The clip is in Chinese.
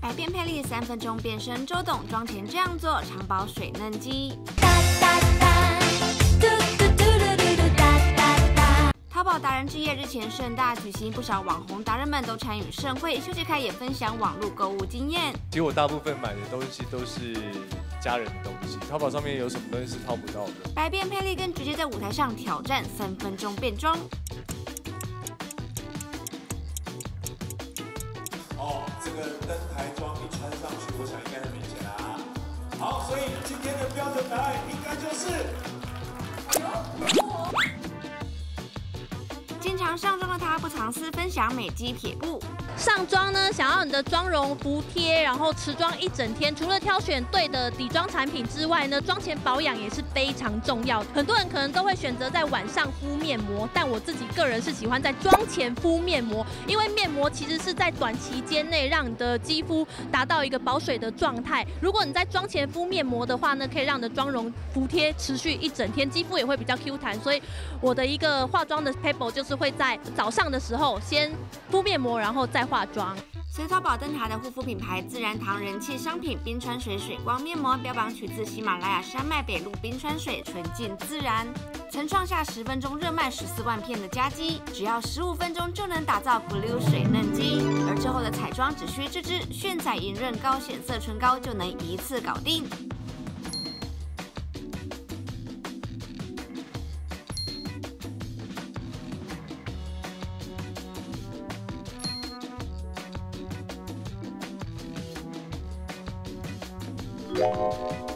百变霹雳3分钟变身周董，妆前这样做，常保水嫩肌。淘宝达人之夜日前盛大举行，不少网红达人们都参与盛会。邱杰凯也分享网络购物经验。 其实我大部分买的东西都是家人的东西，淘宝上面有什么东西是淘不到的？ 百变霹雳更直接在舞台上挑战3分钟变装。 这个登台装一穿上去，我想应该很明显啦。好，所以今天的标准答案应该就是。 经常上妆的她不藏私，分享美肌撇步。 上妆呢，想要你的妆容服帖，然后持妆一整天，除了挑选对的底妆产品之外呢，妆前保养也是非常重要。很多人可能都会选择在晚上敷面膜，但我自己个人是喜欢在妆前敷面膜，因为面膜其实是在短期间内让你的肌肤达到一个保水的状态。如果你在妆前敷面膜的话呢，可以让你的妆容服帖持续一整天，肌肤也会比较 Q 弹。所以我的一个化妆的 paper 就是会在早上的时候先敷面膜，然后再化妆。 随淘宝登台的护肤品牌自然堂人气商品冰川水水光面膜，标榜取自喜马拉雅山脉北路冰川水，纯净自然，曾创下10分钟热卖14万片的佳绩，只要15分钟就能打造 Blue 水嫩肌。而之后的彩妆只需这支炫彩莹润高显色唇膏就能一次搞定。 Wow.